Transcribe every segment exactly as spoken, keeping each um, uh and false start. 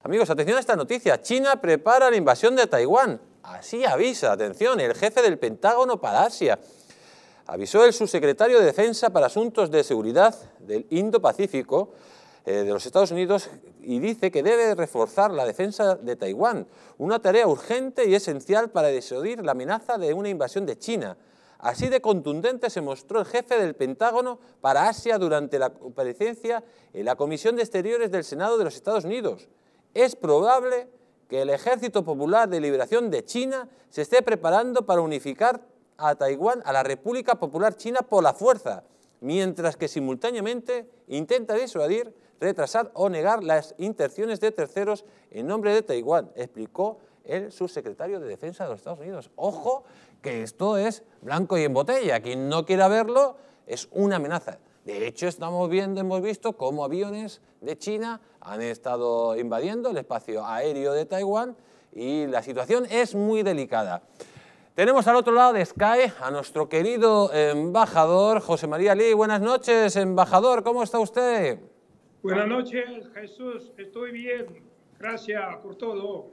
Amigos, atención a esta noticia. China prepara la invasión de Taiwán. Así avisa, atención, el jefe del Pentágono para Asia. Avisó el subsecretario de Defensa para Asuntos de Seguridad del Indo-Pacífico eh, de los Estados Unidos y dice que debe reforzar la defensa de Taiwán, una tarea urgente y esencial para disuadir la amenaza de una invasión de China. Así de contundente se mostró el jefe del Pentágono para Asia durante la comparecencia en la Comisión de Exteriores del Senado de los Estados Unidos. Es probable que el Ejército Popular de Liberación de China se esté preparando para unificar a Taiwán a la República Popular China por la fuerza, mientras que simultáneamente intenta disuadir, retrasar o negar las intenciones de terceros en nombre de Taiwán, explicó el subsecretario de Defensa de los Estados Unidos. Ojo, que esto es blanco y en botella. Quien no quiera verlo es una amenaza. De hecho, estamos viendo, hemos visto cómo aviones de China han estado invadiendo el espacio aéreo de Taiwán y la situación es muy delicada. Tenemos al otro lado de Sky a nuestro querido embajador José María Lee. Buenas noches, embajador, ¿cómo está usted? Buenas noches, Jesús, estoy bien, gracias por todo.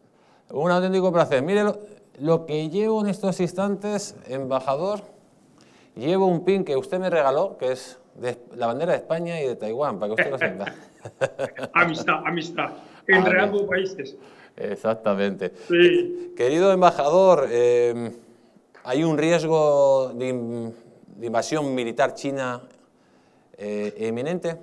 Un auténtico placer. Mire lo, lo que llevo en estos instantes, embajador, llevo un pin que usted me regaló, que es de la bandera de España y de Taiwán, para que usted lo sepa. Amistad, amistad, entre ah, ambos países. Exactamente. Sí. Querido embajador, eh, ¿hay un riesgo de, in, de invasión militar china eh, inminente?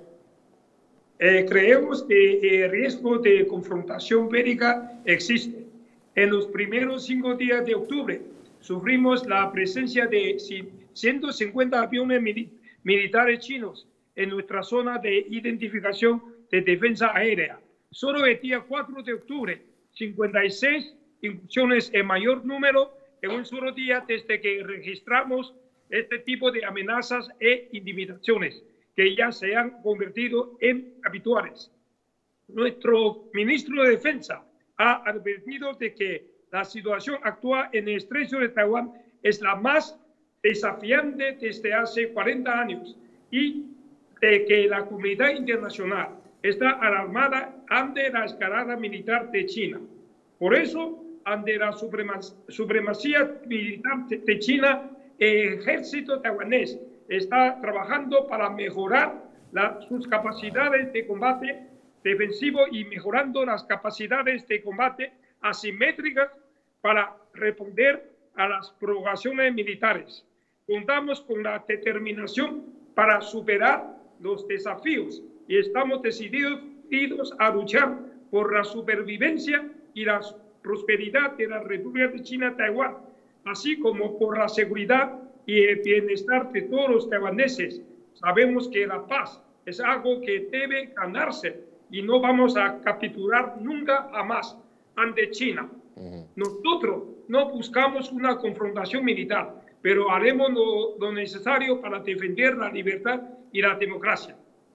Eh, creemos que el riesgo de confrontación bélica existe. En los primeros cinco días de octubre sufrimos la presencia de ciento cincuenta aviones mil, militares chinos en nuestra zona de identificación de defensa aérea. Solo el día cuatro de octubre, cincuenta y seis incursiones en mayor número en un solo día desde que registramos este tipo de amenazas e intimidaciones que ya se han convertido en habituales. Nuestro ministro de Defensa ha advertido de que la situación actual en el estrecho de Taiwán es la más desafiante desde hace cuarenta años y de que la comunidad internacional está alarmada ante la escalada militar de China. Por eso, ante la supremacía militar de China, el ejército taiwanés está trabajando para mejorar la, sus capacidades de combate defensivo y mejorando las capacidades de combate asimétricas para responder a las provocaciones militares. Contamos con la determinación para superar los desafíos y estamos decididos a luchar por la supervivencia y la prosperidad de la República de China Taiwán, así como por la seguridad y el bienestar de todos los taiwaneses. Sabemos que la paz es algo que debe ganarse y no vamos a capitular nunca jamás ante China. Uh-huh. Nosotros no buscamos una confrontación militar, pero haremos lo, lo necesario para defender la libertad y la democracia.